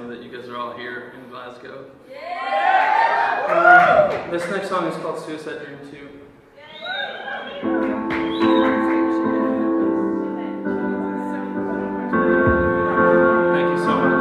know that you guys are all here in Glasgow. Yeah! This next song is called Suicide Dream 2. Thank you so much.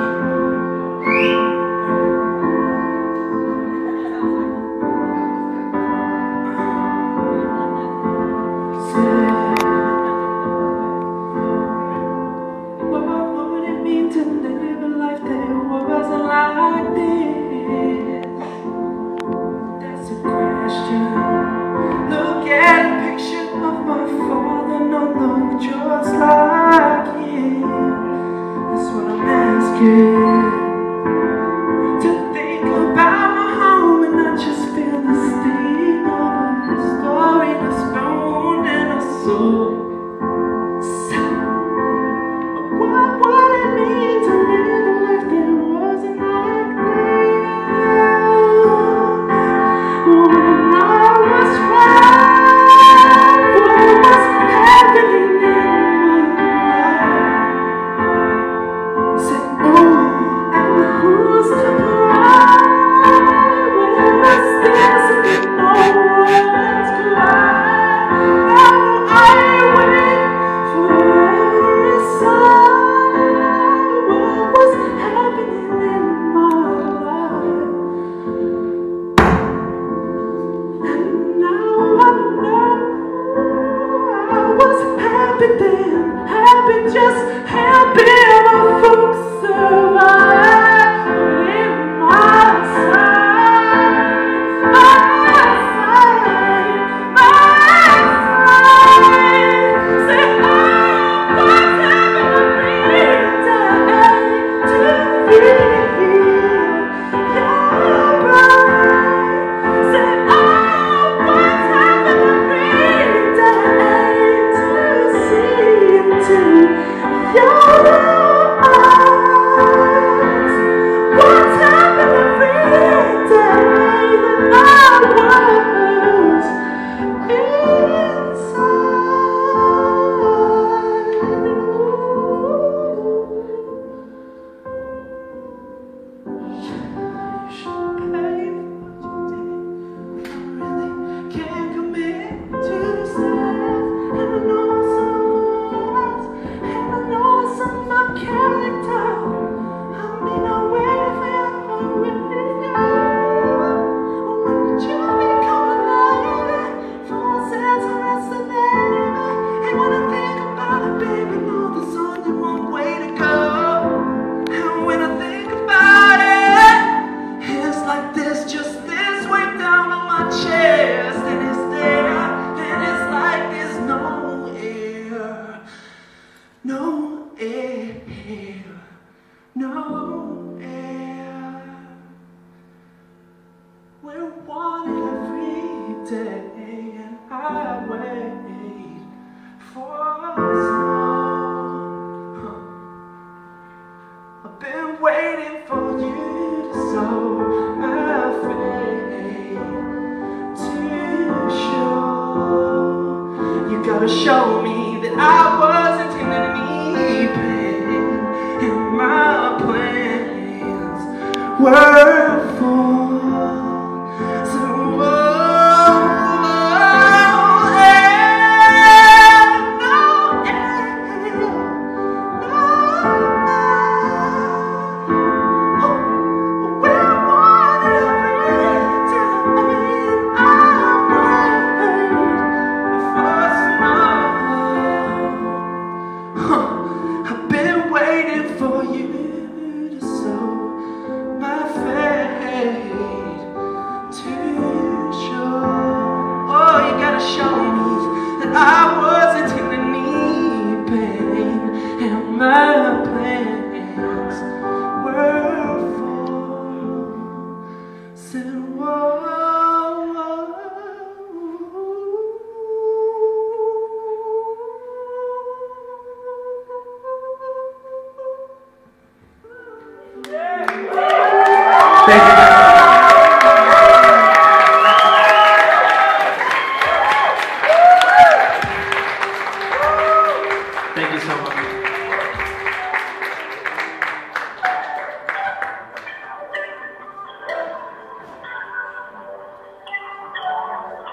Show me that I wasn't intending any pain, and my plans were full. So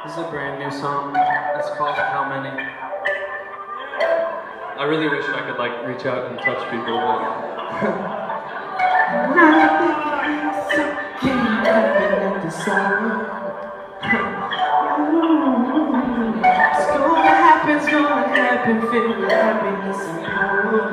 This is a brand new song. It's called How Many. I really wish I could like reach out and touch people, but it's gonna happen, feel the happiness and hope.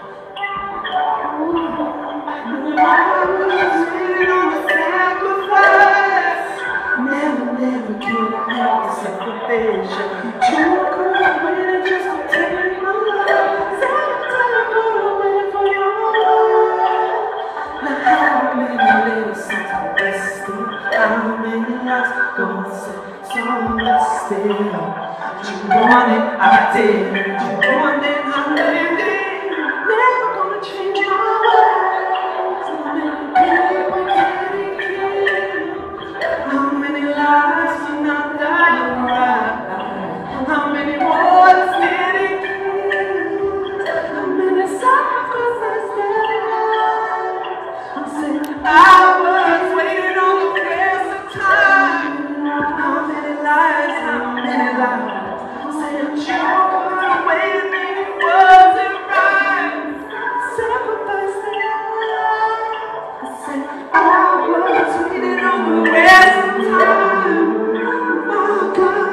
I was waiting on the sacrifice. Never could I have a sacrificial. You could have waited just to take my life. Every time I could have waited for your love. Now how many little songs are wasted? How many lives gonna say so still? You wanted, I did. You wanted, I lived it. Never gonna change my ways. So many people getting killed. How many lives are not dying right? How many wars did it kill? How many sacrifices did I said I was waiting on the rest of time. How many lives? How many lives? Said you could have waited and it wasn't right. Sacrifice that. I said I was waiting on the rest of time. My God,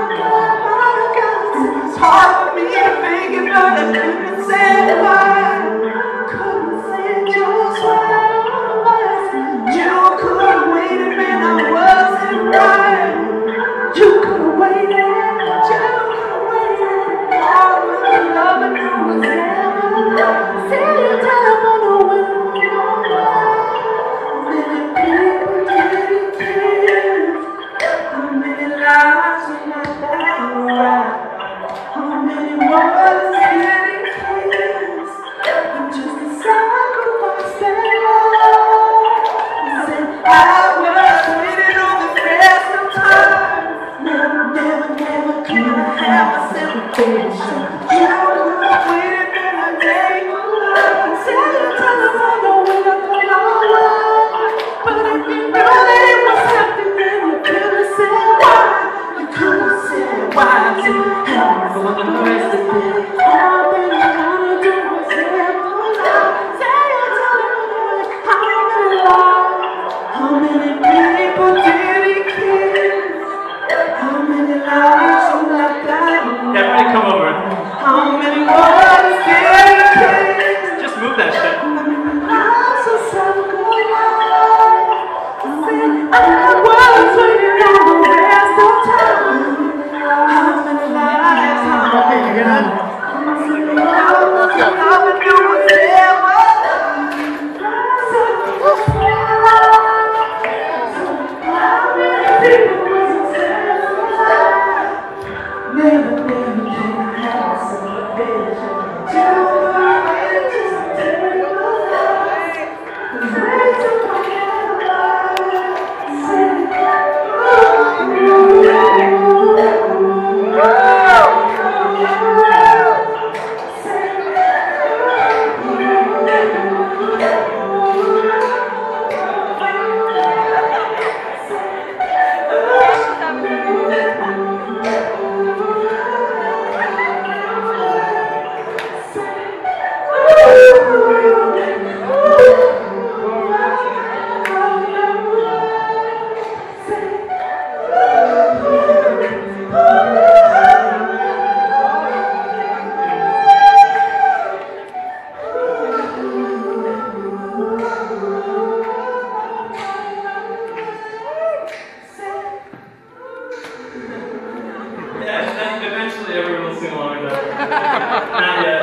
it's hard for me to think about it. Couldn't say why. Couldn't say just why. You could have waited when I wasn't right. You could have waited. eventually everyone will sing along with that. Not yet.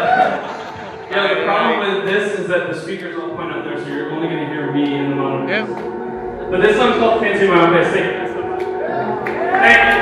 Yeah, the problem with this is that the speakers all point out there, so you're only going to hear me in the moment. But this song's called Fancy My Own Face. Thank you.